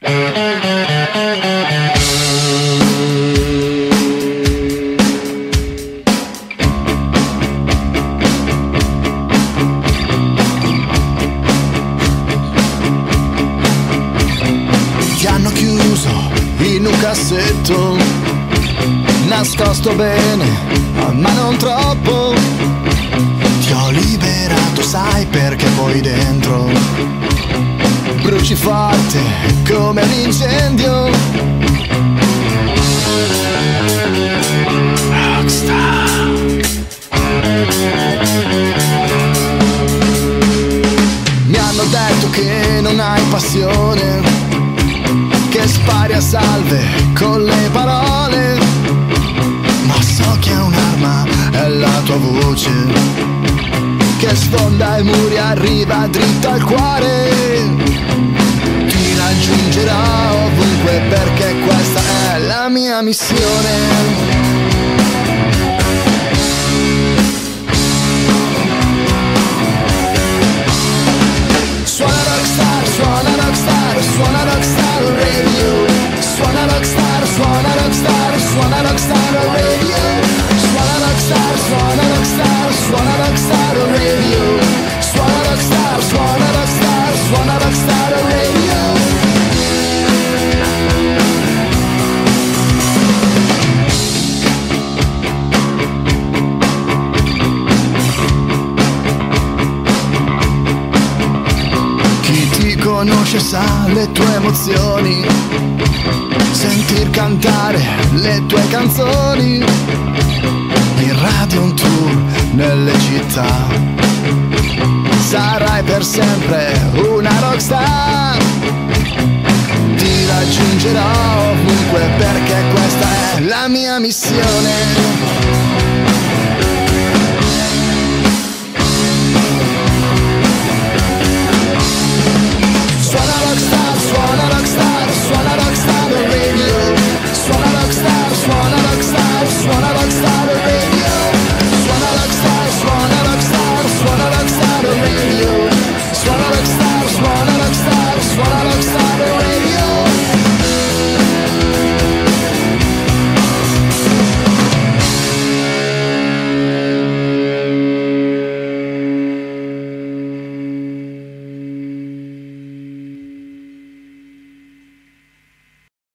Ti hanno chiuso in un cassetto, nascosto bene, ma non troppo. Ti ho liberato, sai perché poi dentro bruci forte come un incendio. Rockstar. Mi hanno detto che non hai passione, che spari a salve con le parole, ma so che è un'arma, è la tua voce che sfonda i muri, arriva dritto al cuore. Ti raggiungerà ovunque perché questa è la mia missione. Suona Rockstar, suona Rockstar, suona Rockstar Radio. Suona Rockstar, suona Rockstar, suona Rockstar Radio. Suona Rockstar, suona Rockstar, suona Rockstar Radio. Suona Rockstar, suona Rockstar, suona Rockstar Radio. Conosce, sa le tue emozioni, sentir cantare le tue canzoni, in radio un tour nelle città, sarai per sempre una rockstar. Ti raggiungerò ovunque perché questa è la mia missione.